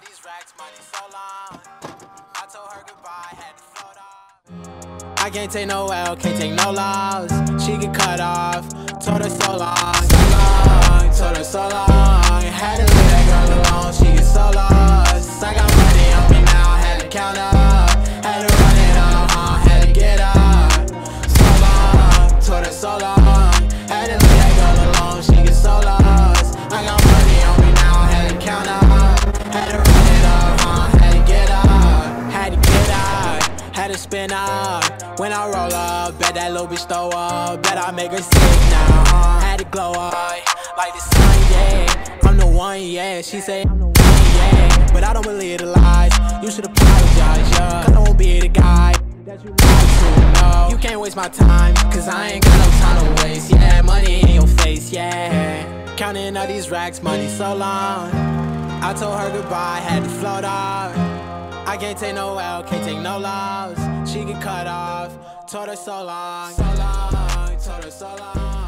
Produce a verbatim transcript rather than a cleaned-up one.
these racks, money so long. I told her goodbye, had to float off. I can't take no L, can't take no loss. She get cut off, told her so long, so long, told her so long. Had to leave that girl alone, she get so lost. I got money on me now, had to count up, had to run it up, uh, had to get up. So long, told her so long. Had to leave that girl alone, she get so lost. I got money on me now, had to count up, had to run it up, uh, had to get up, had to get up, had to spin up. When I roll up, bet that little bitch throw up, bet I make her sick now, uh, had to glow up, like the sun, yeah, I'm the one, yeah, she say I'm the one, yeah, but I don't believe the lies, you should apologize, yeah, cause I won't be the guy that you lied to, no, you can't waste my time, cause I ain't got no time to waste, yeah, money in your face, yeah, counting all these racks, money so long, I told her goodbye, had to float off. I can't take no L, can't take no loss. She get cut off, told her so long, so long, told her so long.